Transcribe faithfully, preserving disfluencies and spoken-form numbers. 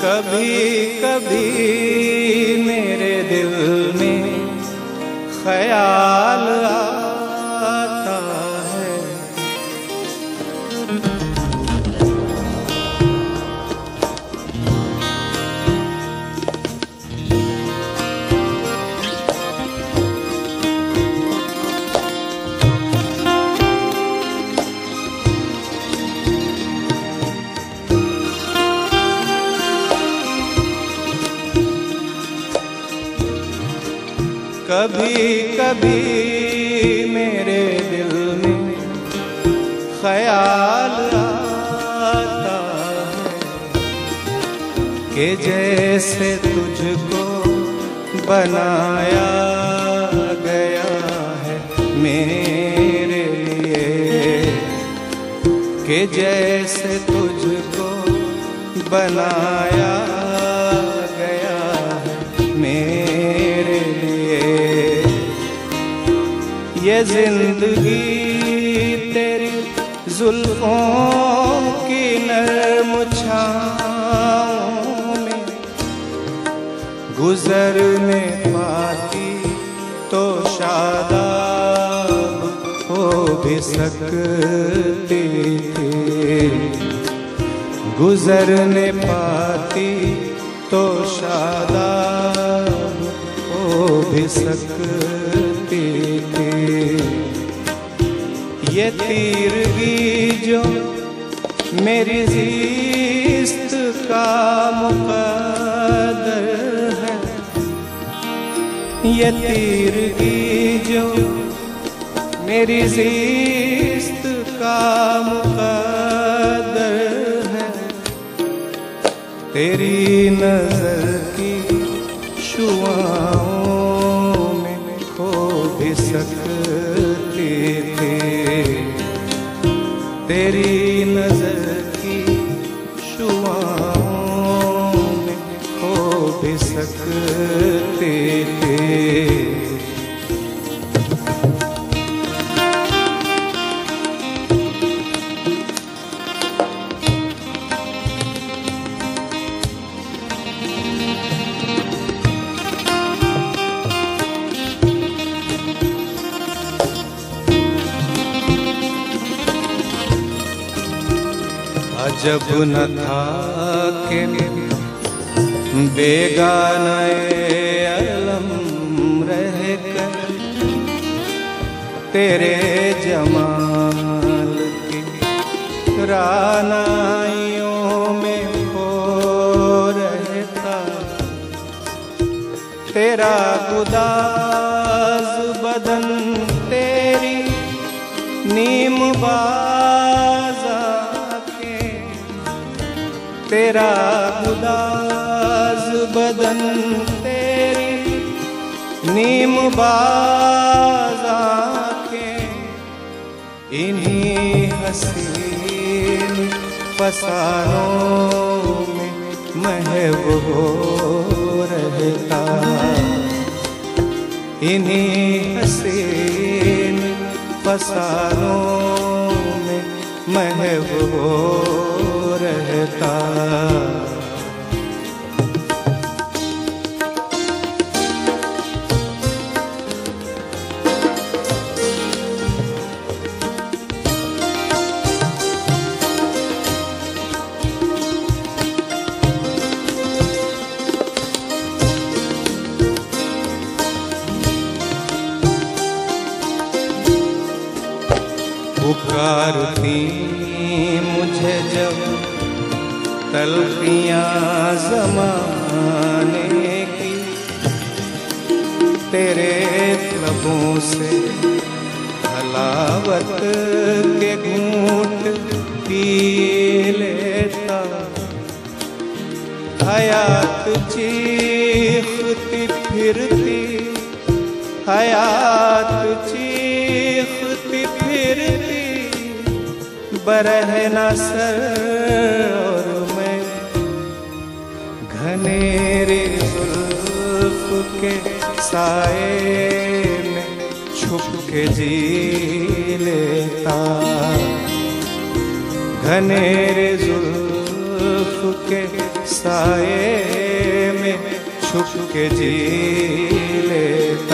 कभी कभी मेरे दिल में ख्याल आता है, कभी कभी मेरे दिल में ख्याल आता है कि जैसे तुझको बनाया गया है मेरे लिए, कि जैसे तुझको बनाया गया है मेरे लिए। ये जिंदगी तेरी जुल्फों की नर्म छाँव में गुजरने पाती तो शादाब हो भी सकती थी, गुजरने पाती तो शादाब हो भी सकती थी। ये तीरगी जो मेरी ज़िस्त का मुक़द्दर है, ये तीरगी जो मेरी ज़िस्त का मुक़द्दर है, तेरी नज़र की शुआओं में खो भी सकती थी, तेरी नज़र की शुआओं में खो भी सकती थी। अजब न था कि बेगाने अलम रह कर तेरे जमाल की रानाइयों में खो रहता, तेरा गुदाज बदन तेरी नीम बाज़ा, तेरा गुदाज बदन तेरी नीम बाज़ा के इन्हीं हसीन फसानों में महबूब हो रहता, इन्हीं हसीन फसानों में महबूब हो रहता। पुकारती मुझे जब तलखियाँ ज़माने की, तेरे लबों से हलावत के घूंट पी लेता, हयात चीखती फिरती, हयात चीखती फिरती बरहना सर और मैं घनेरे जुल्फ के साए में छुप के जी लेता, घनेरे जुल्फ के साए में छुप के जी लेता